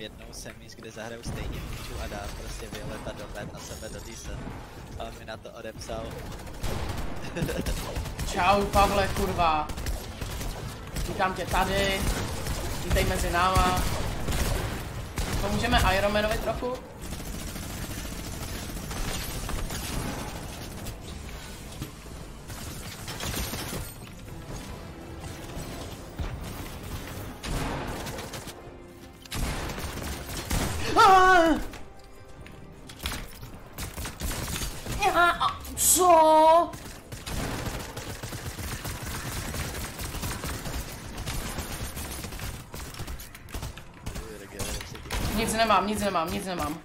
jednou jsem míst, kde zahraju stejně míčů a dám prostě Violeta do bed na sebe do decent. A on mi na to odepsal. Čau Pavle, kurva. Vítám tě tady. Vítej mezi náma. Pomůžeme Ironmanovi trochu? Co? Nic nemám.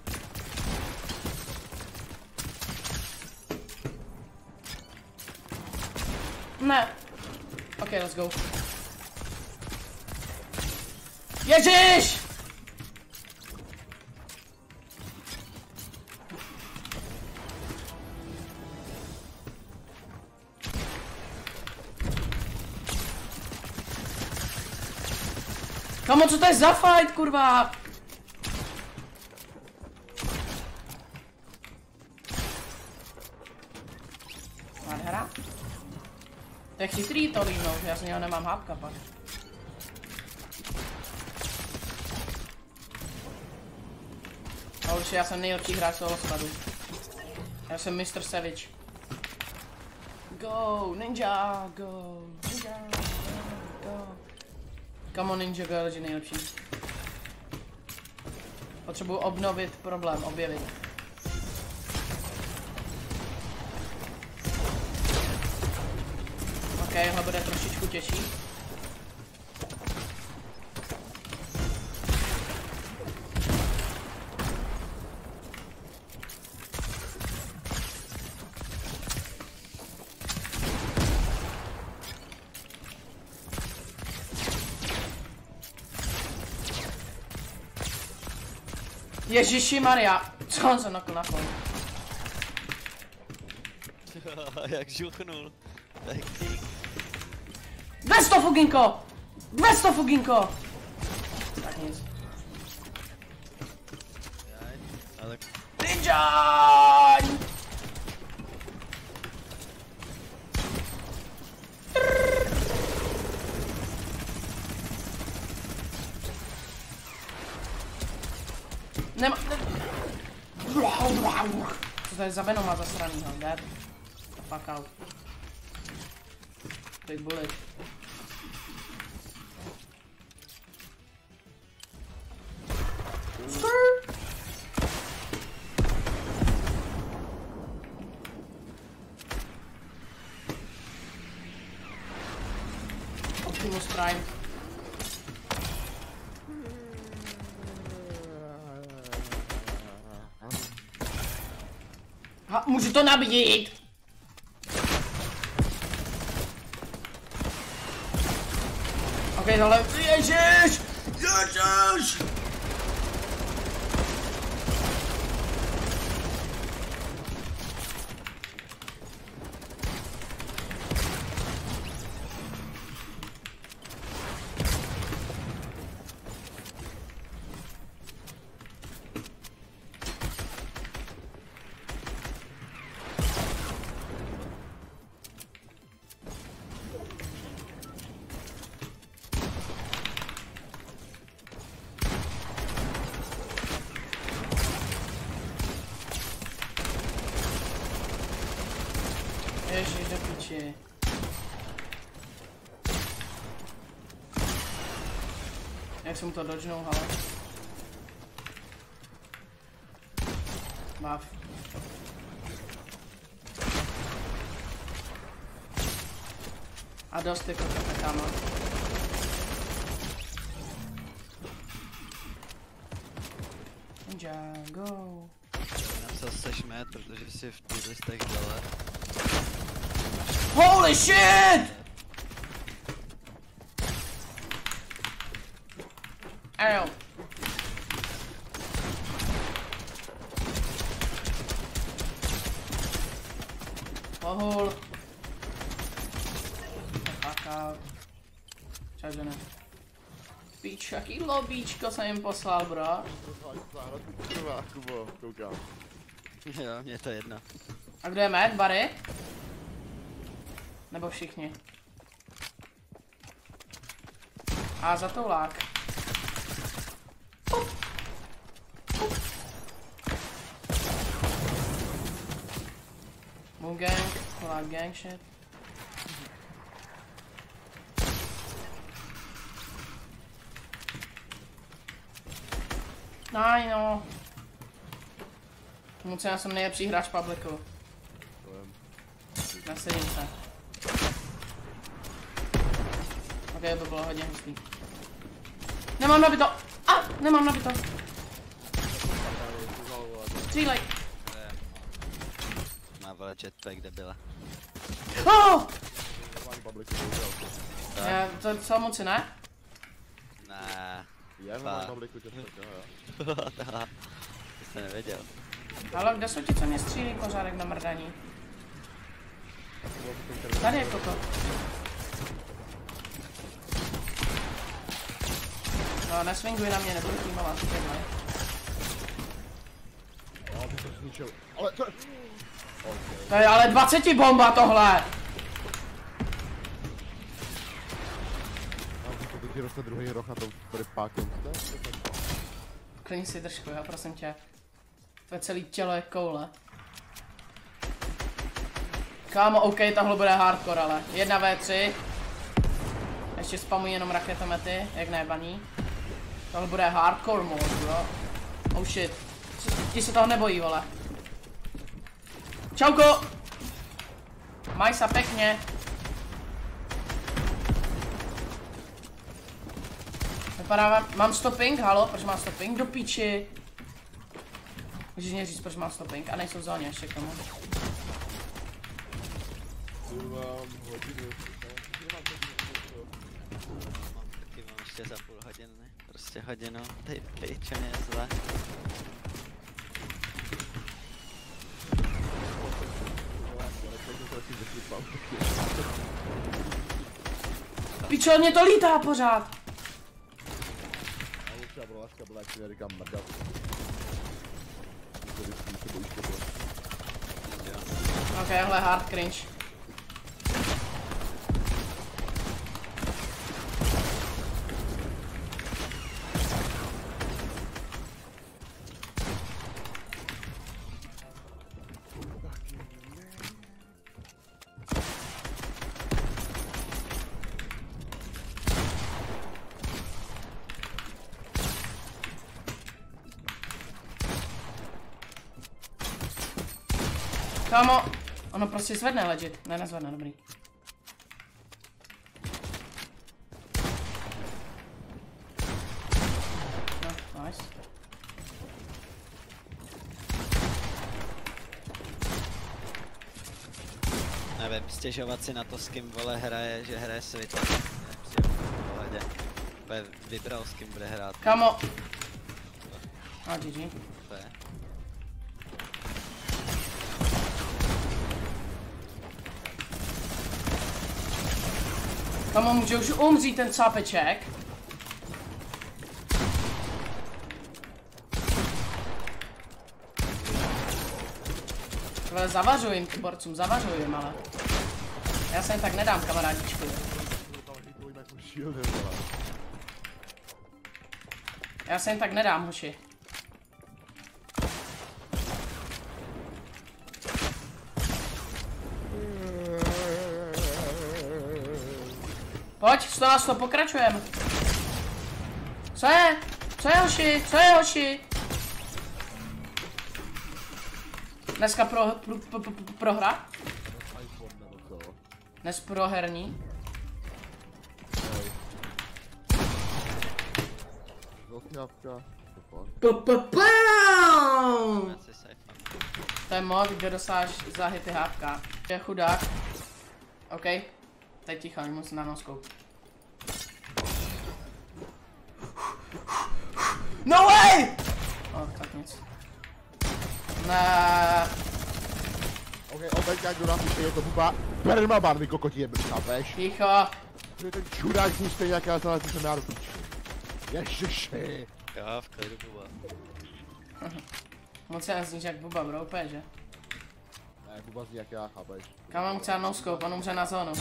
Ne. Ok, let's go. Ježiš! Kamo, co to je za fight, kurva? Nádhera. To je chytrý to línout, já z něho nemám hápka pak. Ale já jsem nejlepší hráč solo skladu. Já jsem Mr. Savage. Go, ninja, go, ninja, go. Come on, Ninja Girl je nejlepší. Potřebuji obnovit problém, objevit. Ok, ho bude trošičku těžší. Ježiši Maria, co on se nakl na kol? Jak žuchnul. Tak 200 fuginko! 200 fuginko! Tak nic. Ale... Ninja! Nema... Co to je za Venoma zasranýho, dead? Fuck out. Big bullet. Optimus Prime. Ha, můžu to nabít! Ok, tohle... Ježiš! Ježiš! Ježiš, do piči. Jak jsem to dodžnul, ale... Bav. A dost jako kapitama. Ninja, go. Napsal seš met, protože jsi v těch listech dole. Holy shit! Ow. Pohol. Fuck out. Čas, že ne. Píč, jaký lobíčko jsem jim poslal, bro. Kurva, Kubo, koukám. Jo, mě je to jedno. A kdo je med, Barry? Nebo všichni? A zatoulák. Moon gang, gang shit. No. Tomu já jsem nejlepší hráč publiku. Nasedím se. Ok, to bylo hodně hustý. Nemám nabito! Nemám nabito! Střílej! Má vole jetpack, debila. To co moci, ne? Ne. Já mám publiku jetpack, jo. To jsem nevěděl. Ale kde jsou ti, co mě střílí pořádek na mrdaní? Tady je koko. No, neswinguj na mě, nebudu týmovat. Ale to... To je ale 20 bomba tohle! Teď ti roste druhý roh na to bude pákem. Klidně si držku, jo, prosím tě. Tvoje celé tělo je koule. Kámo, OK, tohle bude hardcore, ale 1v3. Ještě spamuji jenom raketomety, jak nebaní. Tohle bude hardcore mode, bro. Oh shit. Ti se toho nebojí, vole. Čauko! Maj se pěkně. Vypadá, mám stopping, halo, proč mám stopping? Do píči. Můžeš mě říct, proč mám stopping? A nejsou v zóně ještě k tomu. Taky mám ještě za půl hodiny, ne? Prostě hodinu, tady pěčeně je zle. Pičo, mě to lítá pořád! Ok, hele, hard cringe. Kámo, ono prostě zvedne legit, ne nezvedne, dobrý. No, nice. Nevím, stěžovat si na to, s kým vole hraje, že hraje svět. V pohodě. Vybral, s kým bude hrát. Kámo. A GG. To je. Kámo, může už umřít ten cápeček. Ale zavařuji jim, borcům, zavařuji jim, ale. Já se jen tak nedám, kamarádičku. Já se jen tak nedám, hoši. Pojď, 100 na 100, pokračujeme. Co je? Co je, hoši? Co je, hoši? Dneska prohra? Dnes proherní? To je mod, kde dosáš za hity hápka. Je chudák. OK. Teď ticho, musím na noskou. No way! Tak nic. Ne. OK, opět jak jdu napíše, je to buba permaban, vy kokoti jebli, chápeš? Ticho. To je ten čurák, můj stejně, jak já znalazí jsem náru píčku. Ježiši. Jo, v klidu Buba. Moc se nezníš jak Buba, bro, úplně, že? Ne, Buba zní jak já, chápeš. Kam mám třeba no scope, on umře na zónu.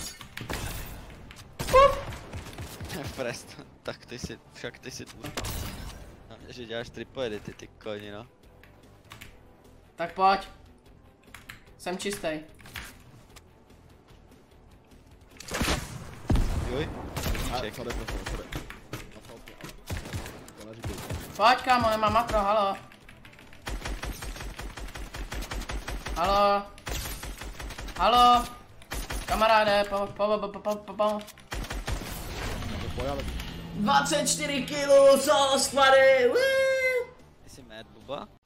Preston, tak však ty si tvůj. Že děláš triple edity, ty koni, no. Tak pojď. Jsem čistý. Juj, A, ček. sorry, prosím, sorry. To neříkej. Pojď kámo, nemám makro, halo. Halo. Halo. Kamaráde, po. To boj, ale 24 kg, co sklady, Ty jsi mad Buba?